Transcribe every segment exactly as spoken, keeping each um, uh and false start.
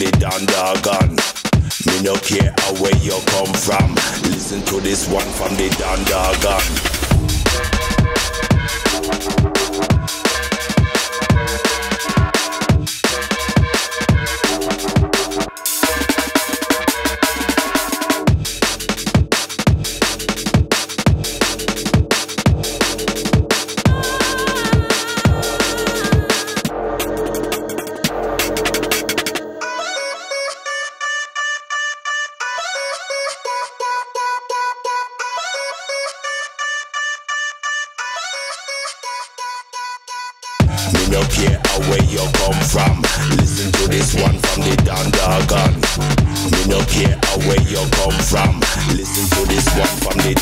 the Dandagan. Me no care where you come from. Listen to this one from the Dandagan. Me no care where you come from. Listen to this one from the Dandagan. Me no care where you come from. Listen to this one from the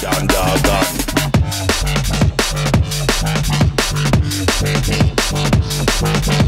Dandagan.